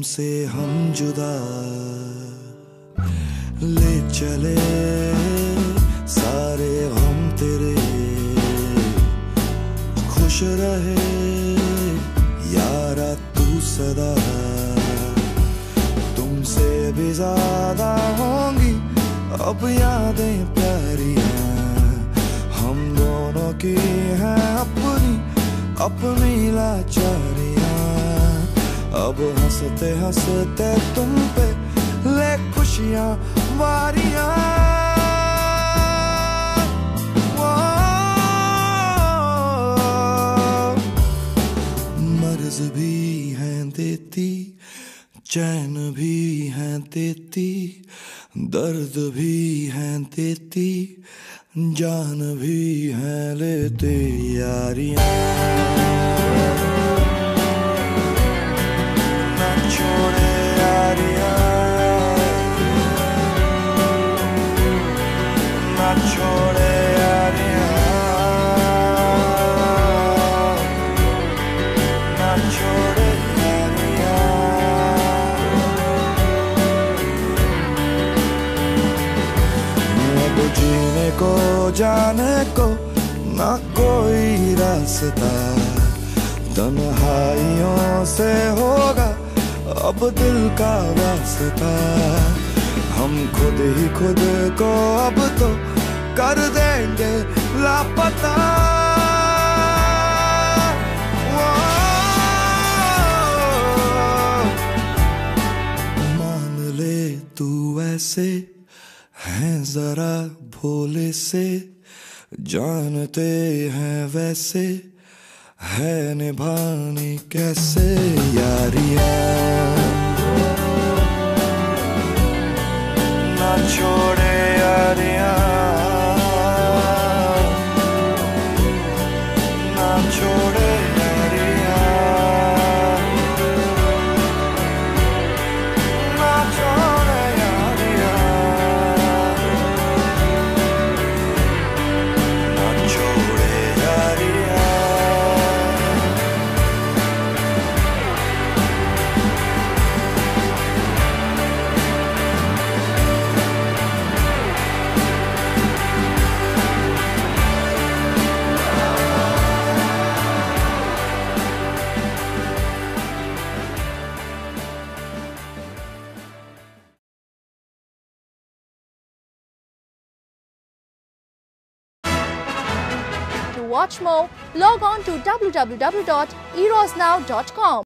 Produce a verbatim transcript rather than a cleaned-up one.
तुमसे हम जुदा ले चले सारे हम तेरे, खुश रहे यारा तू सदा। तुमसे भी ज्यादा होंगी अब यादें प्यारियां, हम दोनों की हैं अपनी अपनी लाचारियां। अब हंसते हंसते तुम पे ले खुशियां वारियां। मर्ज भी हैं देती, चैन भी हैं देती, दर्द भी हैं देती, जान भी हैं लेते यारियां। ना छोड़े यारियां, ना छोड़े यारियां, ना छोड़े यारियां। अब जीने को जाने को ना कोई रास्ता, तन्हाइयों से होगा अब दिल का वास्ता। हम खुद ही खुद को अब तो कर देंगे लापता। मान ले तू ऐसे हैं जरा भोले से, जानते हैं वैसे है निभानी कैसे यारियां। ना छोड़े यारियां, ना छोड़े यारियां, ना छोड़े यारियां, ना छोड़े Yaariyan. To watch more, log on to w w w dot eros now dot com.